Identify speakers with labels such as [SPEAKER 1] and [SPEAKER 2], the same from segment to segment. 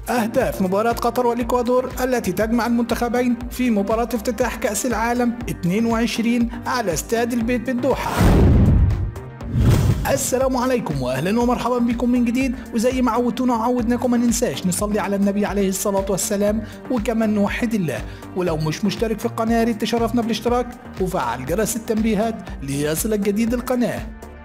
[SPEAKER 1] أهداف مباراة قطر والإكوادور التي تجمع المنتخبين في مباراة افتتاح كأس العالم 22 على استاد البيت بالدوحة. السلام عليكم واهلا ومرحبا بكم من جديد، وزي ما عودتونا وعودناكم ما ننساش نصلي على النبي عليه الصلاة والسلام وكمان نوحد الله. ولو مش مشترك في القناة يا ريت تشرفنا بالاشتراك وفعل جرس التنبيهات ليصلك جديد القناة.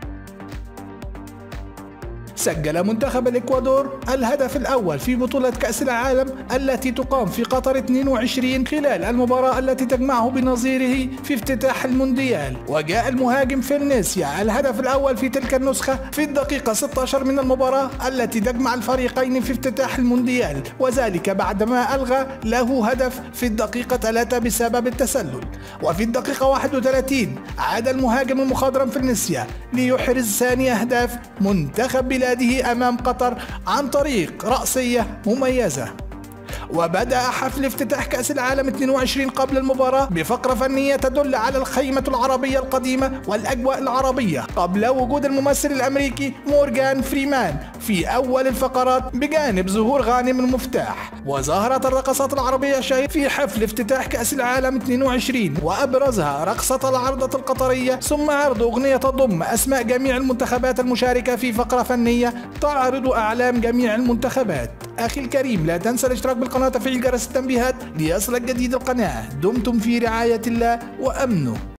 [SPEAKER 1] سجل منتخب الإكوادور الهدف الأول في بطولة كأس العالم التي تقام في قطر 22 خلال المباراة التي تجمعه بنظيره في افتتاح المونديال. وجاء المهاجم فينيسيا الهدف الأول في تلك النسخة في الدقيقة 16 من المباراة التي تجمع الفريقين في افتتاح المونديال، وذلك بعدما ألغى له هدف في الدقيقة 3 بسبب التسلل. وفي الدقيقة 31 عاد المهاجم المخضرم فينيسيا ليحرز ثاني أهداف منتخب بلاده أمام قطر عن طريق رأسية مميزة. وبدأ حفل افتتاح كأس العالم 22 قبل المباراة بفقرة فنية تدل على الخيمة العربية القديمة والأجواء العربية قبل وجود الممثل الأمريكي مورغان فريمان في أول الفقرات بجانب ظهور غانم المفتاح. وظهرت الرقصات العربية الشهيرة في حفل افتتاح كأس العالم 22، وأبرزها رقصة العارضة القطرية، ثم عرض أغنية تضم أسماء جميع المنتخبات المشاركة في فقرة فنية تعرض أعلام جميع المنتخبات. أخي الكريم، لا تنسى الاشتراك بالقناة وتفعيل جرس التنبيهات ليصلك جديد القناة. دمتم في رعاية الله وأمنه.